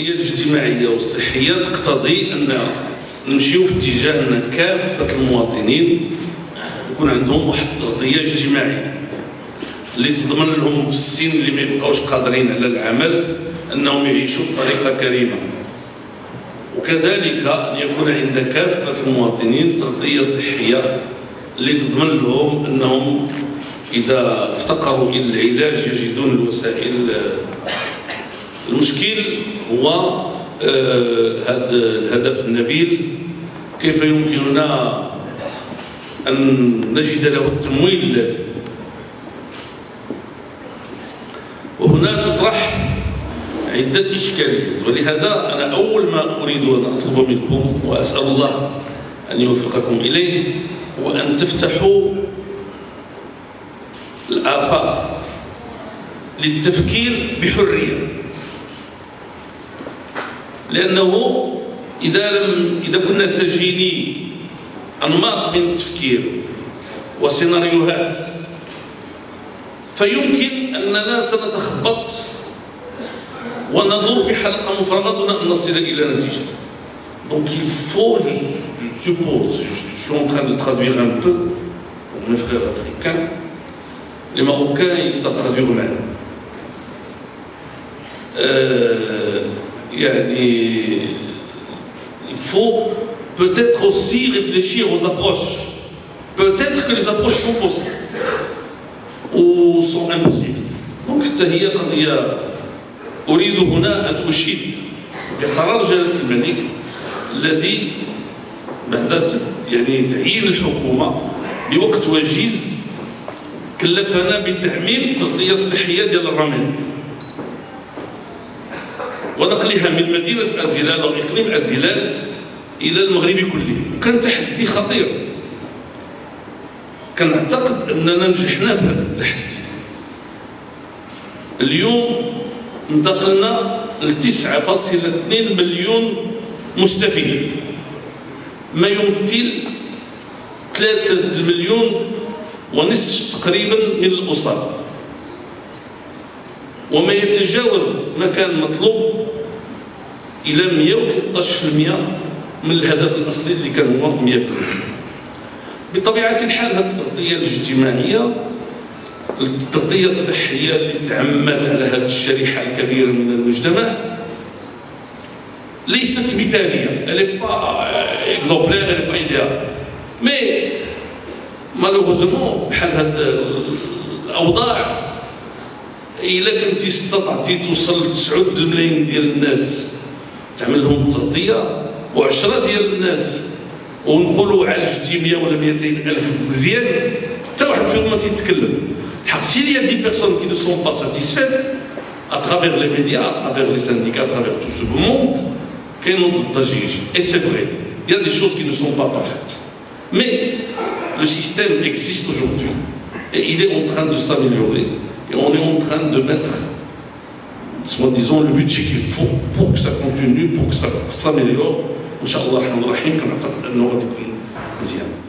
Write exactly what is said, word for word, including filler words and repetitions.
التغطية الاجتماعية والصحية تقتضي أن نمشيو في اتجاه أن كافة المواطنين يكون عندهم واحد التغطية اجتماعية اللي تضمن لهم في السن اللي ما يبقاوش قادرين على العمل أنهم يعيشوا بطريقة كريمة، وكذلك أن يكون عند كافة المواطنين تغطية صحية اللي تضمن لهم أنهم إذا افتقروا إلى العلاج يجدون الوسائل. المشكل هو هذا الهدف النبيل، كيف يمكننا أن نجد له التمويل اللازم. وهنا تطرح عدة إشكاليات، ولهذا أنا أول ما أريد أن أطلب منكم وأسأل الله أن يوفقكم إليه هو أن تفتحوا الآفاق للتفكير بحرية، لأنه إذا لم إذا كنا سجيني أنماط من التفكير وسيناريوهات فيمكن أننا سنتخبط وندور في حلقة مفرغة دون أن نصل إلى نتيجة. Donc il faut, je, je suppose, je, je suis en train de traduire un peu pour mes frères africains, les Marocains ils savent traduire eux-mêmes. Euh, il faut peut-être aussi réfléchir aux approches. Peut-être que les approches sont fausses ou sont impossibles. Donc هي قضية أريد هنا أن أشيد بقرار جلالة الملك الذي بعد يعني تعيين الحكومة بوقت وجيز كلفنا بتعميم التغطية الصحية ديال الرماد ونقلها من مدينة أزيلال أو إقليم أزيلال إلى المغرب كله. كان تحدي خطير، كنعتقد أننا نجحنا في هذا التحدي. اليوم انتقلنا ل تسعة فاصلة اثنين مليون مستفيد، ما يمثل ثلاثة مليون ونصف تقريبا من الأسر، وما يتجاوز ما كان مطلوب إلى مئة وثلاثة عشر بالمئة من الهدف الأصلي اللي كان هو مئة بالمئة. بطبيعة الحال هذه التغطية الاجتماعية، التغطية الصحية اللي تعمت على هذه الشريحة الكبيرة من المجتمع ليست مثالية، elle n'est pas exemplaire, elle n'est pas idéale. mais malheureusement بحال هذه الأوضاع إلا كنتي استطعتي توصل لتسعود الملايين ديال الناس تعمل لهم تغطية وعشرة ديال الناس ونقولوا عالجتي مئة ولا مئتين ألف مزيان حتى واحد فيهم ما تيتكلم. الحق s'il y a des personnes qui ne sont pas satisfaites à travers les médias, à travers les syndicats, à travers tout ce monde, كاينين الضجيج. Et c'est vrai, il y a des choses qui ne sont pas parfaites. Mais le système existe aujourd'hui et il est en train de s'améliorer. Et on est en train de mettre, soi-disant, le budget qu'il faut pour que ça continue, pour que ça s'améliore. Inch'Allah, rahman rahim, كنعتقد أنه غادي يكون مزيان.